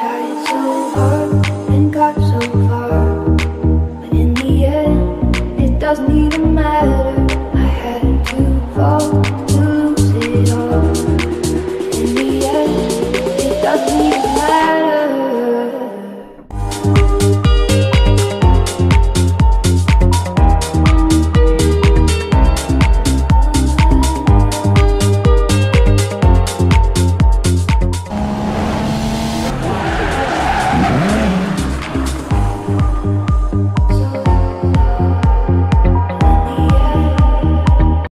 tried so hard and got so far, but in the end, it doesn't even matter. I had to fall to